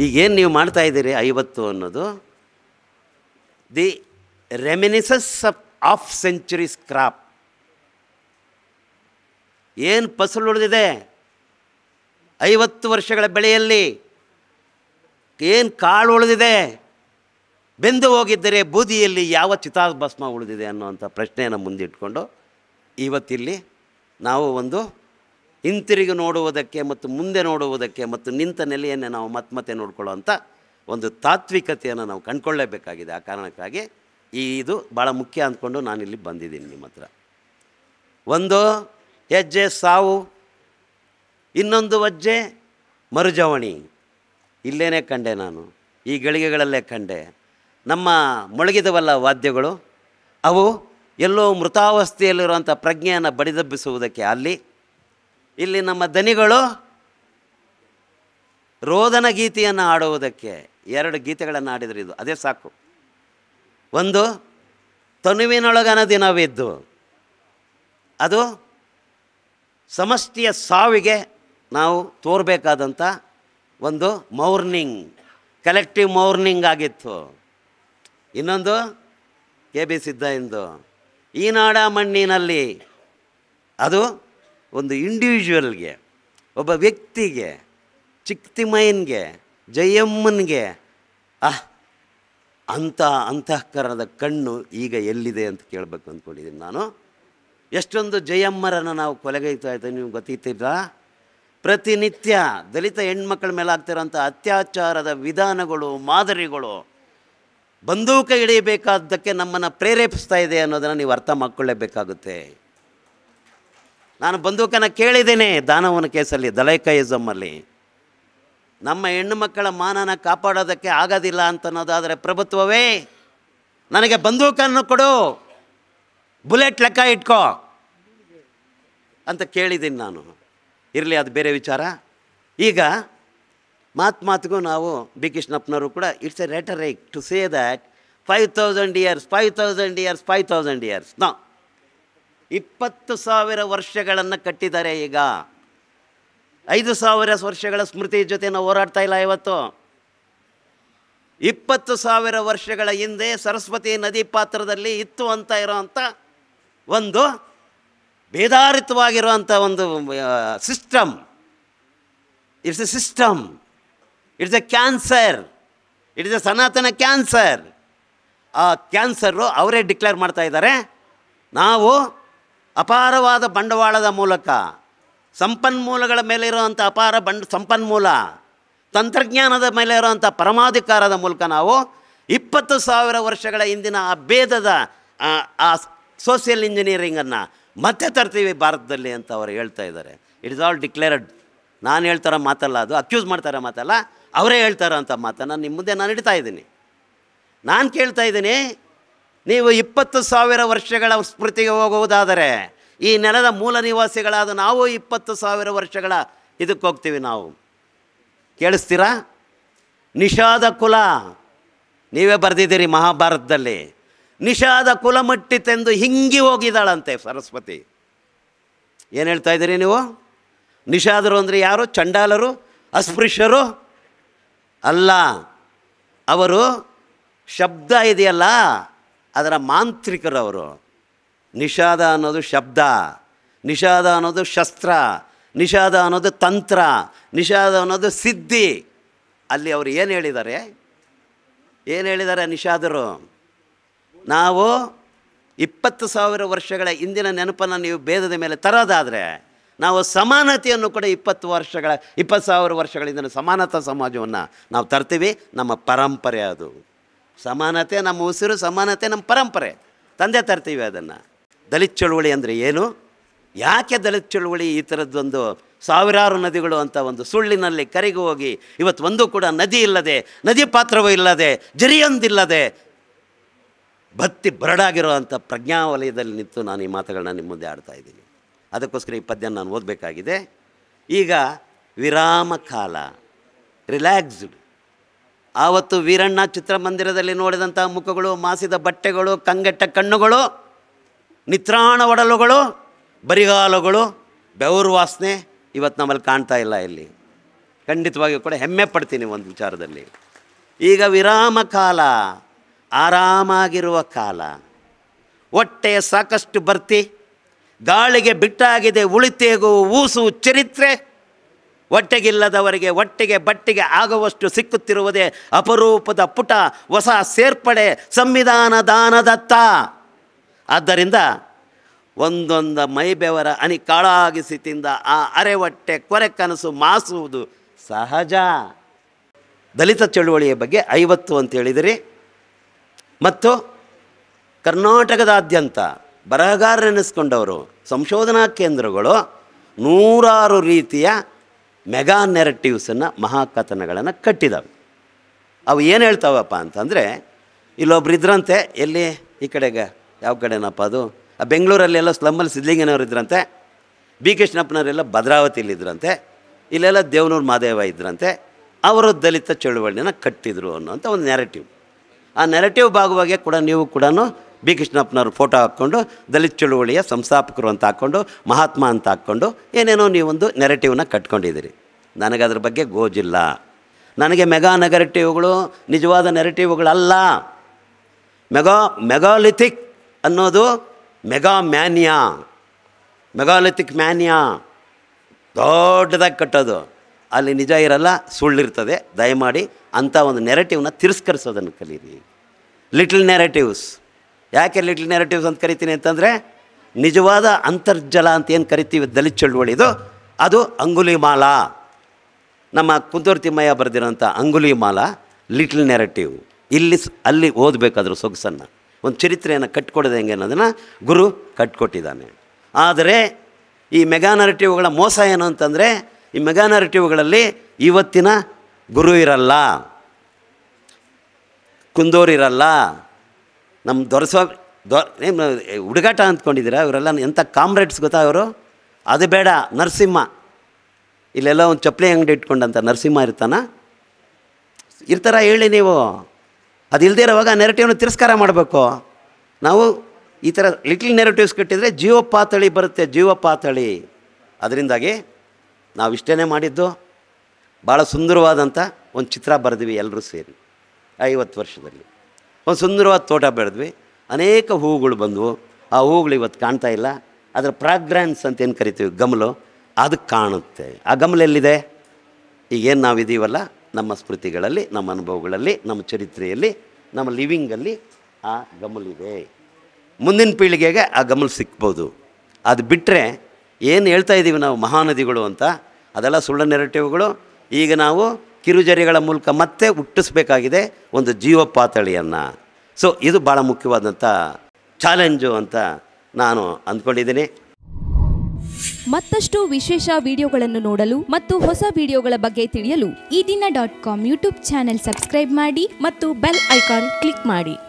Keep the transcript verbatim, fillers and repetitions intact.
ಈಗೇನು ನೀವು ಮಾಡ್ತಾಯಿದ್ದೀರಿ ಐವತ್ತು ಅನ್ನೋದು the reminiscences of half century scrap. ಏನು ಫಸಲು ಉಳಿದಿದೆ ಐವತ್ತು ವರ್ಷಗಳ ಬೆಳೆಯಲ್ಲಿ, ಏನು ಕಾಳು ಉಳಿದಿದೆ, ಬೆಂದು ಹೋಗಿದ್ದರೆ ಬೂದಿಯಲ್ಲಿ ಯಾವ ಚಿತಾಭಸ್ಮ ಉಳಿದಿದೆ ಅನ್ನುವಂಥ ಪ್ರಶ್ನೆಯನ್ನು ಮುಂದಿಟ್ಕೊಂಡು ಇವತ್ತಿಲ್ಲಿ ನಾವು ಒಂದು ಹಿಂತಿರುಗಿ ನೋಡುವುದಕ್ಕೆ ಮತ್ತು ಮುಂದೆ ನೋಡುವುದಕ್ಕೆ ಮತ್ತು ನಿಂತ ನೆಲೆಯನ್ನೇ ನಾವು ಮತ್ತೆ ಮತ್ತೆ ನೋಡ್ಕೊಳ್ಳೋವಂಥ ಒಂದು ತಾತ್ವಿಕತೆಯನ್ನು ನಾವು ಕಂಡುಕೊಳ್ಳೇಬೇಕಾಗಿದೆ. ಆ ಕಾರಣಕ್ಕಾಗಿ ಈ ಇದು ಭಾಳ ಮುಖ್ಯ ಅಂದ್ಕೊಂಡು ನಾನಿಲ್ಲಿ ಬಂದಿದ್ದೀನಿ ನಿಮ್ಮ ಹತ್ರ. ಒಂದು ಹೆಜ್ಜೆ ಸಾವು, ಇನ್ನೊಂದು ಹೆಜ್ಜೆ ಮರುಜವಣಿ. ಇಲ್ಲೇನೇ ಕಂಡೆ ನಾನು, ಈ ಗಳಿಗೆಗಳಲ್ಲೇ ಕಂಡೆ. ನಮ್ಮ ಮೊಳಗಿದವಲ್ಲ ವಾದ್ಯಗಳು, ಅವು ಎಲ್ಲೋ ಮೃತಾವಸ್ಥೆಯಲ್ಲಿರುವಂಥ ಪ್ರಜ್ಞೆಯನ್ನು ಬಡಿದಬ್ಬಿಸುವುದಕ್ಕೆ ಅಲ್ಲಿ, ಇಲ್ಲಿ ನಮ್ಮ ದನಿಗಳು ರೋದನ ಗೀತೆಯನ್ನು ಆಡುವುದಕ್ಕೆ. ಎರಡು ಗೀತೆಗಳನ್ನು ಆಡಿದರೆ ಇದು ಅದೇ ಸಾಕು. ಒಂದು ತನುವಿನೊಳಗನ ದಿನವಿದ್ದು, ಅದು ಸಮಷ್ಟಿಯ ಸಾವಿಗೆ ನಾವು ತೋರಬೇಕಾದಂಥ ಒಂದು ಮೌರ್ನಿಂಗ್, ಕಲೆಕ್ಟಿವ್ ಮೌರ್ನಿಂಗ್ ಆಗಿತ್ತು. ಇನ್ನೊಂದು ಕೆ ಬಿ ಸಿದ್ದಯ್ಯಂದು ಈ ನಾಡ ಮಣ್ಣಿನಲ್ಲಿ, ಅದು ಒಂದು ಇಂಡಿವಿಜುವಲ್ಗೆ, ಒಬ್ಬ ವ್ಯಕ್ತಿಗೆ, ಚಿಕ್ತಿಮಯ್ಯನಿಗೆ, ಜಯಮ್ಮನಿಗೆ ಆಹ್ ಅಂಥ ಅಂತಃಕರಣದ ಕಣ್ಣು ಈಗ ಎಲ್ಲಿದೆ ಅಂತ ಕೇಳಬೇಕು ಅಂದ್ಕೊಂಡಿದ್ದೀನಿ ನಾನು. ಎಷ್ಟೊಂದು ಜಯಮ್ಮರನ್ನು ನಾವು ಕೊಲೆಗೈತಾ ಇದ್ದೀವಿ, ನೀವು ಗೊತ್ತಿದ್ದೀರಾ? ಪ್ರತಿನಿತ್ಯ ದಲಿತ ಹೆಣ್ಮಕ್ಳ ಮೇಲೆ ಆಗ್ತಿರೋಂಥ ಅತ್ಯಾಚಾರದ ವಿಧಾನಗಳು, ಮಾದರಿಗಳು ಬಂದೂಕ ಹಿಡಿಯಬೇಕಾದ್ದಕ್ಕೆ ನಮ್ಮನ್ನು ಪ್ರೇರೇಪಿಸ್ತಾ ಇದೆ ಅನ್ನೋದನ್ನು ನೀವು ಅರ್ಥ ಮಾಡ್ಕೊಳ್ಳೇಬೇಕಾಗುತ್ತೆ. ನಾನು ಬಂದೂಕನ್ನು ಕೇಳಿದ್ದೇನೆ ದಾನವನ ಕೇಸಲ್ಲಿ, ದಲೈಕಯಿಸಮ್ಮಲ್ಲಿ. ನಮ್ಮ ಹೆಣ್ಣು ಮಕ್ಕಳ ಮಾನನ ಕಾಪಾಡೋದಕ್ಕೆ ಆಗೋದಿಲ್ಲ ಅಂತ ಅನ್ನೋದಾದರೆ ಪ್ರಭುತ್ವವೇ ನನಗೆ ಬಂದೂಕನ್ನು ಕೊಡು, ಬುಲೆಟ್ ಲೆಕ್ಕ ಇಟ್ಕೋ ಅಂತ ಕೇಳಿದ್ದೀನಿ ನಾನು. ಇರಲಿ, ಅದು ಬೇರೆ ವಿಚಾರ. ಈಗ ಮಾತು ಮಾತಿಗೂ ನಾವು ಬಿ ಕೃಷ್ಣಪ್ಪನವರು ಕೂಡ it's a rhetoric to say that five thousand years five thousand years five thousand years no, ಇಪ್ಪತ್ತು ಸಾವಿರ ವರ್ಷಗಳನ್ನು ಕಟ್ಟಿದ್ದಾರೆ. ಈಗ ಐದು ಸಾವಿರ ವರ್ಷಗಳ ಸ್ಮೃತಿ ಜೊತೆ ನಾವು ಹೋರಾಡ್ತಾ ಇಲ್ಲ ಇವತ್ತು. ಇಪ್ಪತ್ತು ಸಾವಿರ ವರ್ಷಗಳ ಹಿಂದೆ ಸರಸ್ವತಿ ನದಿ ಪಾತ್ರದಲ್ಲಿ ಇತ್ತು ಅಂತ ಇರೋವಂಥ ಒಂದು ಭೇದಾರಿತವಾಗಿರುವಂಥ ಒಂದು system. It's a system, it's a cancer, it's a Sanatana cancer. ಆ ಕ್ಯಾನ್ಸರು ಅವರೇ ಡಿಕ್ಲೇರ್ ಮಾಡ್ತಾ ಇದ್ದಾರೆ. ನಾವು ಅಪಾರವಾದ ಬಂಡವಾಳದ ಮೂಲಕ, ಸಂಪನ್ಮೂಲಗಳ ಮೇಲೆ ಇರುವಂಥ ಅಪಾರ ಬಂಡ ಸಂಪನ್ಮೂಲ, ತಂತ್ರಜ್ಞಾನದ ಮೇಲೆ ಇರುವಂಥ ಪರಮಾಧಿಕಾರದ ಮೂಲಕ ನಾವು ಇಪ್ಪತ್ತು ಸಾವಿರ ವರ್ಷಗಳ ಹಿಂದಿನ ಆ ಭೇದದ ಆ ಸೋಷಿಯಲ್ ಇಂಜಿನಿಯರಿಂಗನ್ನು ಮತ್ತೆ ತರ್ತೀವಿ ಭಾರತದಲ್ಲಿ ಅಂತ ಅವರು ಹೇಳ್ತಾ ಇದ್ದಾರೆ. It is all declared. ನಾನು ಹೇಳ್ತಾರ ಮಾತಲ್ಲ, ಅದು ಅಕ್ಯೂಸ್ ಮಾಡ್ತಾರ ಮಾತಲ್ಲ, ಅವರೇ ಹೇಳ್ತಾರ ಅಂತ ಮಾತನ್ನು ನಿಮ್ಮ ಮುಂದೆ ನಾನು ಇಡ್ತಾ ಇದ್ದೀನಿ. ನಾನು ಕೇಳ್ತಾ ಇದ್ದೀನಿ, ನೀವು ಇಪ್ಪತ್ತು ಸಾವಿರ ವರ್ಷಗಳ ಸ್ಮೃತಿಗೆ ಹೋಗುವುದಾದರೆ ಈ ನೆಲದ ಮೂಲ ನಿವಾಸಿಗಳಾದ ನಾವು ಇಪ್ಪತ್ತು ಸಾವಿರ ವರ್ಷಗಳ ಇದಕ್ಕೆ ಹೋಗ್ತೀವಿ ನಾವು. ಕೇಳಿಸ್ತೀರಾ? ನಿಷಾದ ಕುಲ ನೀವೇ ಬರೆದಿದ್ದೀರಿ ಮಹಾಭಾರತದಲ್ಲಿ. ನಿಷಾದ ಕುಲ ಮಟ್ಟಿತೆಂದು ಹಿಂಗಿ ಹೋಗಿದ್ದಾಳಂತೆ ಸರಸ್ವತಿ. ಏನು ಹೇಳ್ತಾ ಇದ್ದೀರಿ ನೀವು? ನಿಷಾದರು ಅಂದರೆ ಯಾರು? ಚಂಡಾಲರು, ಅಸ್ಪೃಶ್ಯರು ಅಲ್ಲ. ಅವರು ಶಬ್ದ ಇದೆಯಲ್ಲ ಅದರ ಮಾಂತ್ರಿಕರು ಅವರು. ನಿಷಾದ ಅನ್ನೋದು ಶಬ್ದ, ನಿಷಾದ ಅನ್ನೋದು ಶಸ್ತ್ರ, ನಿಷಾದ ಅನ್ನೋದು ತಂತ್ರ, ನಿಷಾದ ಅನ್ನೋದು ಸಿದ್ಧಿ. ಅಲ್ಲಿ ಅವರು ಏನು ಹೇಳಿದ್ದಾರೆ? ಏನು ಹೇಳಿದ್ದಾರೆ ನಿಷಾದರು? ನಾವು ಇಪ್ಪತ್ತು ಸಾವಿರ ವರ್ಷಗಳ ಹಿಂದಿನ ನೆನಪನ್ನು ನೀವು ಭೇದದ ಮೇಲೆ ತರೋದಾದರೆ ನಾವು ಸಮಾನತೆಯನ್ನು ಕೂಡ ಇಪ್ಪತ್ತು ವರ್ಷಗಳ ಇಪ್ಪತ್ತು ಸಾವಿರ ವರ್ಷಗಳ ಹಿಂದಿನ ಸಮಾನತಾ ಸಮಾಜವನ್ನು ನಾವು ತರ್ತೀವಿ. ನಮ್ಮ ಪರಂಪರೆ ಅದು. ಸಮಾನತೆ ನಮ್ಮ ಉಸಿರು, ಸಮಾನತೆ ನಮ್ಮ ಪರಂಪರೆ. ತಂದೆ ತರ್ತೀವಿ ಅದನ್ನು. ದಲಿತ ಚಳುವಳಿ ಅಂದರೆ ಏನು? ಯಾಕೆ ದಲಿತ ಚಳುವಳಿ ಈ ಥರದ್ದೊಂದು ಸಾವಿರಾರು ನದಿಗಳು ಅಂತ ಒಂದು ಸುಳ್ಳಿನಲ್ಲಿ ಕರೆಗೆ ಹೋಗಿ ಇವತ್ತು ಒಂದು ಕೂಡ ನದಿ ಇಲ್ಲದೆ, ನದಿ ಪಾತ್ರವೂ ಇಲ್ಲದೆ, ಜರಿಯೊಂದಿಲ್ಲದೆ ಬತ್ತಿ ಬರಡಾಗಿರುವಂಥ ಪ್ರಜ್ಞಾವಲಯದಲ್ಲಿ ನಿಂತು ನಾನು ಈ ಮಾತುಗಳನ್ನ ನಿಮ್ಮ ಮುಂದೆ ಆಡ್ತಾ ಇದ್ದೀನಿ. ಅದಕ್ಕೋಸ್ಕರ ಈ ಪದ್ಯನ ನಾನು ಓದಬೇಕಾಗಿದೆ. ಈಗ ವಿರಾಮ ಕಾಲ, ರಿಲ್ಯಾಕ್ಸ್ಡ್. ಆವತ್ತು ವೀರಣ್ಣ ಚಿತ್ರಮಂದಿರದಲ್ಲಿ ನೋಡಿದಂಥ ಮುಖಗಳು, ಮಾಸಿದ ಬಟ್ಟೆಗಳು, ಕಂಗೆಟ್ಟ ಕಣ್ಣುಗಳು, ನಿತ್ರಾಣ ಒಡಲುಗಳು, ಬರಿಗಾಲುಗಳು, ಬೆವರು ವಾಸನೆ ಇವತ್ತು ನಮ್ಮಲ್ಲಿ ಕಾಣ್ತಾ ಇಲ್ಲ. ಇಲ್ಲಿ ಖಂಡಿತವಾಗಿಯೂ ಕೂಡ ಹೆಮ್ಮೆ ಪಡ್ತೀನಿ ಒಂದು ವಿಚಾರದಲ್ಲಿ. ಈಗ ವಿರಾಮ ಕಾಲ, ಆರಾಮಾಗಿರುವ ಕಾಲ, ಹೊಟ್ಟೆ ಸಾಕಷ್ಟು ಬರ್ತಿ, ಗಾಳಿಗೆ ಬಿಟ್ಟಾಗಿದೆ ಉಳಿತೇಗು ಊಸು ಚರಿತ್ರೆ, ಹೊಟ್ಟೆಗಿಲ್ಲದವರಿಗೆ ಹೊಟ್ಟೆಗೆ ಬಟ್ಟೆಗೆ ಆಗುವಷ್ಟು ಸಿಕ್ಕುತ್ತಿರುವುದೇ ಅಪರೂಪದ ಪುಟ ಹೊಸ ಸೇರ್ಪಡೆ ಸಂವಿಧಾನ ದಾನದತ್ತ. ಆದ್ದರಿಂದ ಒಂದೊಂದು ಮೈಬೆವರ ಹನಿ ಕಾಳಾಗಿಸಿ ತಿಂದ ಆ ಅರೆ ಹೊಟ್ಟೆ ಕೊರೆ ಕನಸು ಮಾಸುವುದು ಸಹಜ. ದಲಿತ ಚಳುವಳಿಯ ಬಗ್ಗೆ ಐವತ್ತು ಅಂತ ಹೇಳಿದಿರಿ. ಮತ್ತು ಕರ್ನಾಟಕದಾದ್ಯಂತ ಬರಹಗಾರರೆನಿಸ್ಕೊಂಡವರು ಸಂಶೋಧನಾ ಕೇಂದ್ರಗಳು ನೂರಾರು ರೀತಿಯ ಮೆಗಾ ನೆರೆಟಿವ್ಸನ್ನು ಮಹಾಕಥನಗಳನ್ನು ಕಟ್ಟಿದ್ದಾವೆ. ಅವು ಏನು ಹೇಳ್ತಾವಪ್ಪ ಅಂತಂದರೆ, ಇಲ್ಲೊಬ್ರು ಇದ್ರಂತೆ, ಎಲ್ಲಿ ಈ ಕಡೆಗೆ ಯಾವ ಕಡೆನಪ್ಪ ಅದು, ಆ ಬೆಂಗಳೂರಲ್ಲೆಲ್ಲ ಸ್ಲಮ್ಮಲ್ಲಿ ಸಿದ್ಲಿಂಗನವ್ರು ಇದ್ರಂತೆ, ಬಿ ಕೃಷ್ಣಪ್ಪನವರೆಲ್ಲ ಭದ್ರಾವತಿಯಲ್ಲಿದ್ದರಂತೆ, ಇಲ್ಲೆಲ್ಲ ದೇವನೂರು ಮಾದೇವ ಇದ್ರಂತೆ, ಅವರು ದಲಿತ ಚಳುವಳಿನ ಕಟ್ಟಿದರು ಅನ್ನೋಂಥ ಒಂದು ನೆರೆಟಿವ್. ಆ ನೆರೆಟಿವ್ ಭಾಗವಾಗಿ ಕೂಡ ನೀವು ಕೂಡ ಬಿ ಕೃಷ್ಣಪ್ಪನವ್ರ ಫೋಟೋ ಹಾಕ್ಕೊಂಡು ದಲಿತ ಚಳುವಳಿಯ ಸಂಸ್ಥಾಪಕರು ಅಂತ ಹಾಕ್ಕೊಂಡು ಮಹಾತ್ಮ ಅಂತ ಹಾಕ್ಕೊಂಡು ಏನೇನೋ ನೀವೊಂದು ನೆರೆಟಿವ್ನ ಕಟ್ಕೊಂಡಿದ್ದೀರಿ. ನನಗದ್ರ ಬಗ್ಗೆ ಗೋಜಿಲ್ಲ. ನನಗೆ ಮೆಗಾ ನೆಗೆಟಿವ್ಗಳು ನಿಜವಾದ ನೆರೆಟಿವ್ಗಳಲ್ಲ. ಮೆಗಾ ಮೆಗಾಲಿಥಿಕ್ ಅನ್ನೋದು ಮೆಗಾ ಮ್ಯಾನಿಯಾ, ಮೆಗಾಲಿಥಿಕ್ ಮ್ಯಾನಿಯಾ ದೊಡ್ಡದಾಗಿ ಕಟ್ಟೋದು, ಅಲ್ಲಿ ನಿಜ ಇರಲ್ಲ, ಸುಳ್ಳಿರ್ತದೆ. ದಯಮಾಡಿ ಅಂಥ ಒಂದು ನೆರೆಟಿವ್ನ ತಿರಸ್ಕರಿಸೋದನ್ನು ಕಲೀರಿ. Little narratives. ಯಾಕೆ ಲಿಟ್ಲ್ ನೆರೆಟಿವ್ಸ್ ಅಂತ ಕರಿತೀನಿ ಅಂತಂದರೆ, ನಿಜವಾದ ಅಂತರ್ಜಲ ಅಂತ ಏನು ಕರಿತೀವಿ ದಲಿತ ಚಳುವಳಿದು, ಅದು ಅಂಗುಲಿಮಾಲ, ನಮ್ಮ ಕುಂತೂರು ತಿಮ್ಮಯ್ಯ ಬರೆದಿರೋಂಥ ಅಂಗುಲಿಮಾಲ ಲಿಟ್ಲ್ ನೆರೆಟಿವ್. ಇಲ್ಲಿ ಅಲ್ಲಿ ಓದಬೇಕಾದ್ರೂ ಸೊಗಸನ್ನು, ಒಂದು ಚರಿತ್ರೆಯನ್ನು ಕಟ್ಕೊಡೋದು ಹೆಂಗೆ ಅನ್ನೋದನ್ನು ಗುರು ಕಟ್ಕೊಟ್ಟಿದ್ದಾನೆ. ಆದರೆ ಈ ಮೆಗಾ ನೆರೆಟಿವ್ಗಳ ಮೋಸ ಏನು ಅಂತಂದರೆ, ಈ ಮೆಗಾ ನೆರೆಟಿವ್ಗಳಲ್ಲಿ ಇವತ್ತಿನ ಗುರು ಇರಲ್ಲ, ಕುಂದೂರಿರಲ್ಲ, ನಮ್ಮ ದೊರೆಸ್ವಾಮಿ ದೊ ಹುಡುಗಾಟ ಅಂದ್ಕೊಂಡಿದ್ದೀರಾ? ಇವರೆಲ್ಲ ಎಂಥ ಕಾಮ್ರೇಡ್ಸ್ ಗೊತ್ತಾ ಅವರು? ಅದು ಬೇಡ, ನರಸಿಂಹ. ಇಲ್ಲೆಲ್ಲ ಒಂದು ಚಪ್ಪಲಿ ಅಂಗಡಿ ಇಟ್ಕೊಂಡಂಥ ನರಸಿಂಹ ಇರ್ತಾನ ಇರ್ತಾರ ಹೇಳಿ ನೀವು? ಅದು ಇಲ್ಲದೇ ಇರೋವಾಗ ನೆರೆಟಿವ್ನ ತಿರಸ್ಕಾರ ಮಾಡಬೇಕು. ನಾವು ಈ ಥರ ಲಿಟ್ಲ್ ನೆರೆಟಿವ್ಸ್ ಕಟ್ಟಿದರೆ ಜೀವ ಪಾತಳಿ ಬರುತ್ತೆ, ಜೀವ ಪಾತಳಿ. ಅದರಿಂದಾಗಿ ನಾವು ಇಷ್ಟೇ ಮಾಡಿದ್ದು, ಭಾಳ ಸುಂದರವಾದಂಥ ಒಂದು ಚಿತ್ರ ಬರೆದ್ವಿ ಎಲ್ಲರೂ ಸೇರಿ. ಐವತ್ತು ವರ್ಷದಲ್ಲಿ ಒಂದು ಸುಂದರವಾದ ತೋಟ ಬೆಳೆದ್ವಿ, ಅನೇಕ ಹೂವುಗಳು ಬಂದವು. ಆ ಹೂವುಗಳು ಇವತ್ತು ಕಾಣ್ತಾ ಇಲ್ಲ. ಅದರ ಫ್ರಾಗ್ರೆನ್ಸ್ ಅಂತ ಏನು ಕರಿತೀವಿ, ಗಮಲು, ಅದು ಕಾಣುತ್ತೆ. ಆ ಗಮಲು ಎಲ್ಲಿದೆ? ಈಗೇನು ನಾವಿದ್ದೀವಲ್ಲ, ನಮ್ಮ ಸ್ಮೃತಿಗಳಲ್ಲಿ, ನಮ್ಮ ಅನುಭವಗಳಲ್ಲಿ, ನಮ್ಮ ಚರಿತ್ರೆಯಲ್ಲಿ, ನಮ್ಮ ಲಿವಿಂಗಲ್ಲಿ ಆ ಗಮಲಿದೆ. ಮುಂದಿನ ಪೀಳಿಗೆಗೆ ಆ ಗಮಲು ಸಿಕ್ಬೋದು. ಅದು ಬಿಟ್ಟರೆ ಏನು ಹೇಳ್ತಾ ಇದ್ದೀವಿ ನಾವು ಮಹಾನದಿಗಳು ಅಂತ, ಅದೆಲ್ಲ ಸುಳ್ಳು ನೆರೆಟಿವ್ಗಳು. ಈಗ ನಾವು ಕಿರುಜರಿಗಳ ಮೂಲಕ ಮತ್ತೆ ಹುಟ್ಟಿಸ್ಬೇಕಾಗಿದೆ ಒಂದು ಜೀವಪಾತಳಿಯನ್ನು. ಸೊ ಇದು ಭಾಳ ಮುಖ್ಯವಾದಂಥ ಚಾಲೆಂಜು ಅಂತ ನಾನು ಅಂದ್ಕೊಂಡಿದ್ದೀನಿ. ಮತ್ತಷ್ಟು ವಿಶೇಷ ವಿಡಿಯೋಗಳನ್ನು ನೋಡಲು ಮತ್ತು ಹೊಸ ವಿಡಿಯೋಗಳ ಬಗ್ಗೆ ತಿಳಿಯಲು Eedina dot com YouTube channel subscribe ಮಾಡಿ ಮತ್ತು ಬೆಲ್ ಐಕಾನ್ ಕ್ಲಿಕ್ ಮಾಡಿ.